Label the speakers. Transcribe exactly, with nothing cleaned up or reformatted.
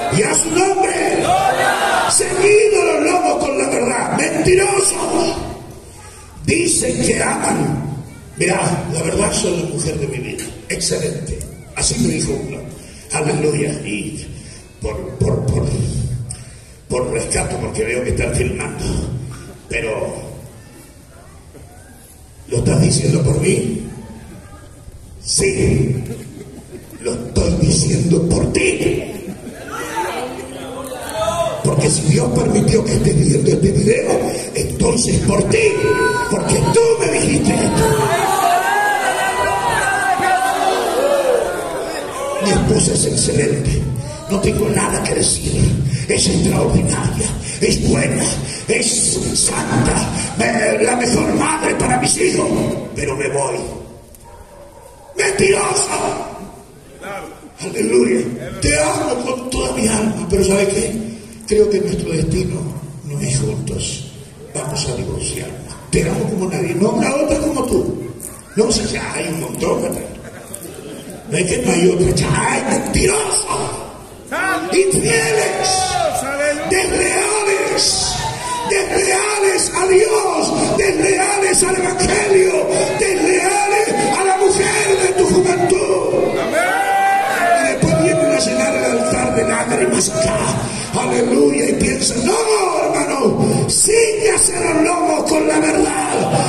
Speaker 1: y a su nombre. Ceñidos los lomos con la verdad. Mentirosos. Dicen que aman. Mirá, la verdad son la mujer de mi vida. Excelente. Así me dijo uno. Aleluya. Y por, por, por, por rescato, porque veo que están filmando. Pero, ¿lo estás diciendo por mí? Sí. Lo estoy diciendo por ti. Porque si Dios permitió que estés viendo este video, entonces por ti, porque tú me dijiste esto. Mi esposa es excelente, no tengo nada que decir, es extraordinaria, es buena, es santa, me, la mejor madre para mis hijos, pero me voy. ¡Mentirosa! Aleluya, te amo con toda mi alma, pero ¿sabe qué? Creo que nuestro destino no es juntos. Vamos a divorciarnos. Te amo como nadie, no la otra como tú. No sé, ya hay un montón. No es que no hay otra, ya hay mentirosos, infieles, desleales, desleales a Dios, desleales al Evangelio, desleales a la mujer de tu juventud. Y después vienen a llenar el altar de lágrimas acá. Aleluya, y piensan, no, hermano, síñase los lomos con la verdad,